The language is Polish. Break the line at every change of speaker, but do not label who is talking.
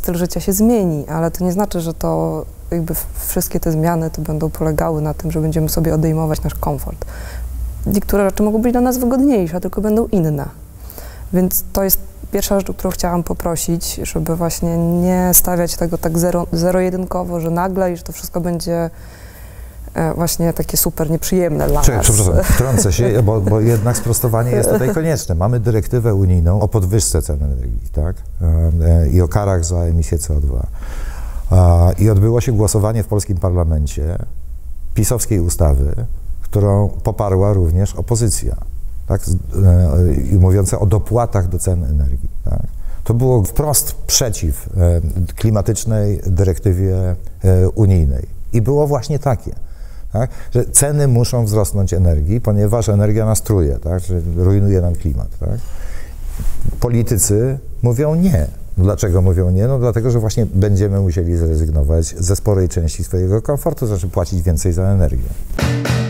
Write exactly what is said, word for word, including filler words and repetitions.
styl życia się zmieni, ale to nie znaczy, że to jakby wszystkie te zmiany to będą polegały na tym, że będziemy sobie odejmować nasz komfort. Niektóre rzeczy mogą być dla nas wygodniejsze, tylko będą inne. Więc to jest pierwsza rzecz, o którą chciałam poprosić, żeby właśnie nie stawiać tego tak zero, zero-jedynkowo, że nagle i że to wszystko będzie właśnie takie super nieprzyjemne dla
Czekaj,
nas.
przepraszam, wtrącę się, bo, bo jednak sprostowanie jest tutaj konieczne. Mamy dyrektywę unijną o podwyżce cen energii, tak? I o karach za emisję C O dwa. I odbyło się głosowanie w polskim parlamencie pisowskiej ustawy, którą poparła również opozycja, tak? I mówiąca o dopłatach do cen energii, tak? To było wprost przeciw klimatycznej dyrektywie unijnej. I było właśnie takie, tak? Że ceny muszą wzrosnąć energii, ponieważ energia nas truje, tak? Że rujnuje nam klimat. Tak? Politycy mówią nie. No dlaczego mówią nie? No dlatego, że właśnie będziemy musieli zrezygnować ze sporej części swojego komfortu, to znaczy płacić więcej za energię.